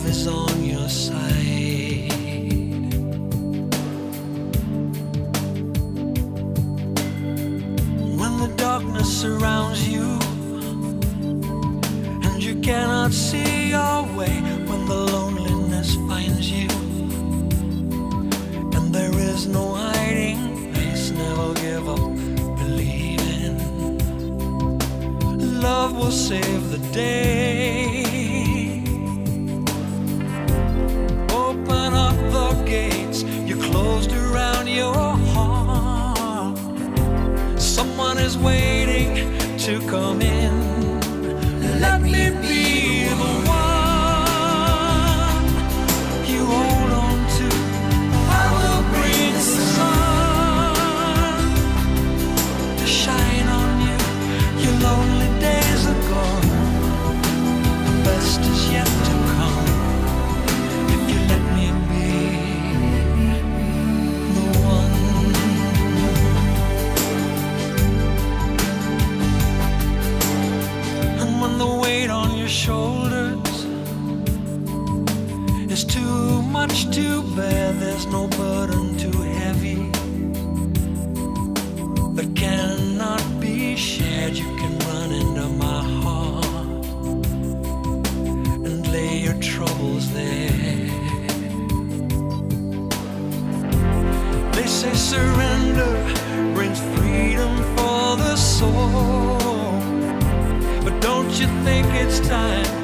love is on your side. When the darkness surrounds you and you cannot see your way, when the loneliness finds you and there is no hiding place, never give up believing. Love will save the day. Open up the gates you closed around your heart. Someone is waiting to come in. Let me be the one you hold on to. I will bring the sun to shine on you. Your lonely days are gone. The best is yet to come. If you let me be the one. And when the weight on your shoulders is too much to bear, there's no burden too heavy that cannot be shared. You can run into my heart and lay your troubles there. They say surrender brings freedom for the soul, but don't you think it's time